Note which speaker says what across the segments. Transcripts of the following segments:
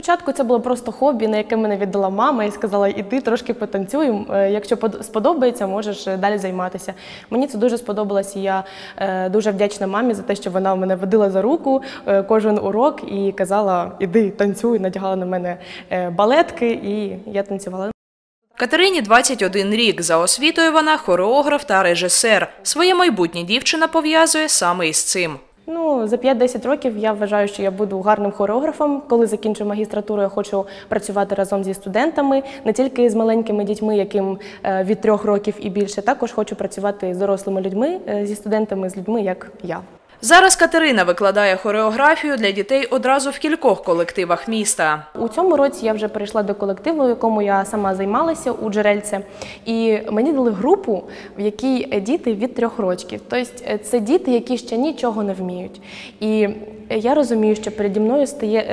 Speaker 1: Спочатку це було просто хобі, на яке мене віддала мама і сказала, іди трошки потанцюй, якщо сподобається, можеш далі займатися. Мені це дуже сподобалось, і я дуже вдячна мамі за те, що вона мене водила за руку кожен урок і казала, іди танцюй, надягала на мене балетки, і я танцювала.
Speaker 2: Катерині 21 рік. За освітою вона хореограф та режисер. Своє майбутнє дівчина пов'язує саме із цим.
Speaker 1: За 5-10 років я вважаю, що я буду гарним хореографом. Коли закінчу магістратуру, я хочу працювати разом зі студентами, не тільки з маленькими дітьми, яким від 3 років і більше. Також хочу працювати з дорослими людьми, зі студентами, з людьми, як я.
Speaker 2: Зараз Катерина викладає хореографію для дітей одразу в кількох колективах міста.
Speaker 1: У цьому році я вже перейшла до колективу, в якому я сама займалася у Джерельце. І мені дали групу, в якій діти від 3 років. Тобто це діти, які ще нічого не вміють. І я розумію, що переді мною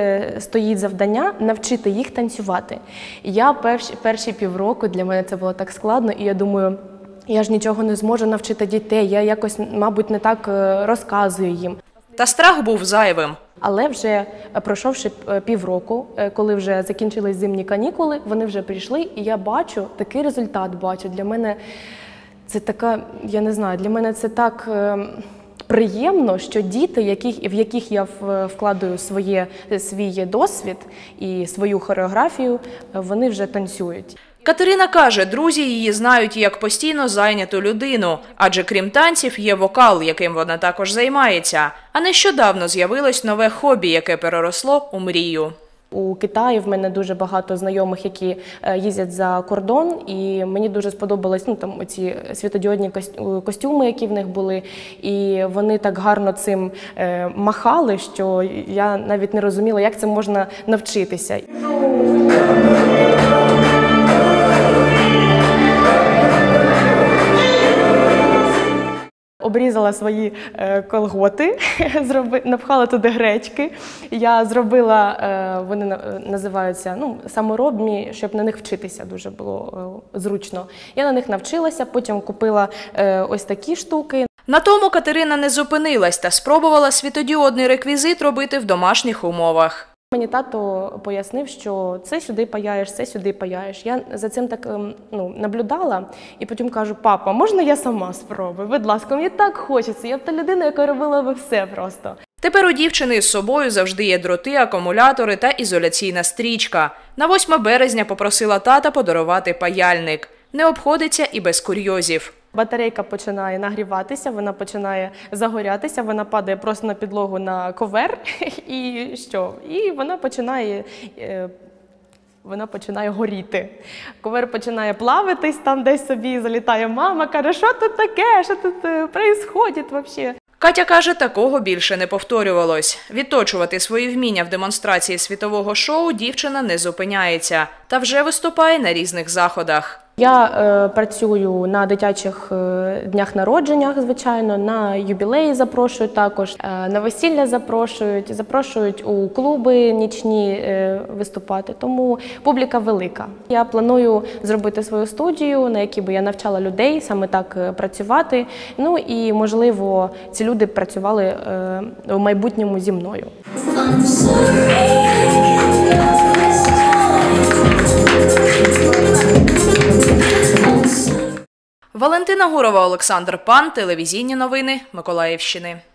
Speaker 1: стоїть завдання навчити їх танцювати. І я перші півроку, для мене це було так складно, і я думаю, я ж нічого не зможу навчити дітей, я якось, мабуть, не так розказую їм.
Speaker 2: Та страх був зайвим.
Speaker 1: Але вже пройшовши півроку, коли вже закінчились зимні канікули, вони вже прийшли, і я бачу, такий результат бачу. Для мене це така, я не знаю, для мене це так приємно, що діти, в яких я вкладаю свій досвід і свою хореографію, вони вже танцюють.
Speaker 2: Катерина каже, друзі її знають як постійно зайняту людину, адже крім танців є вокал, яким вона також займається. А нещодавно з'явилось нове хобі, яке переросло у мрію.
Speaker 1: У Китаї в мене дуже багато знайомих, які їздять за кордон, і мені дуже сподобались ці світодіодні костюми, які в них були, і вони так гарно цим махали, що я навіть не розуміла, як це можна навчитися. Обрізала свої колготи, напхала туди гречки. Я зробила, вони називаються саморобні, щоб на них вчитися дуже було зручно. Я на них навчилася, потім купила ось такі штуки.
Speaker 2: На тому Катерина не зупинилась та спробувала світодіодний реквізит робити в домашніх умовах.
Speaker 1: Мені тато пояснив, що це сюди паяєш, це сюди паяєш. Я за цим так наблюдала і потім кажу, папа, можна я сама спробую? Будь ласка, мені так хочеться. Я та людина, яка робила би все просто.
Speaker 2: Тепер у дівчини з собою завжди є дроти, акумулятори та ізоляційна стрічка. На 8 березня попросила тата подарувати паяльник. Не обходиться і без курйозів.
Speaker 1: Батарейка починає нагріватися, вона починає загорятися, вона падає просто на підлогу на ковер, і що? І вона починає горіти. Ковер починає плавитись, там десь собі залітає мама, каже, що тут таке, що тут відбувається взагалі?
Speaker 2: Катя каже, такого більше не повторювалось. Відточувати свої вміння в демонстрації світового шоу дівчина не зупиняється та вже виступає на різних заходах.
Speaker 1: Я працюю на дитячих днях народження, звичайно, на юбілеї запрошують також, на весілля запрошують у клуби нічні виступати, тому публіка велика. Я планую зробити свою студію, на якій би я навчала людей саме так працювати, і, можливо, ці люди працювали в майбутньому зі мною.
Speaker 2: Валентина Гурова, Олександр Пан, телевізійні новини Миколаївщини.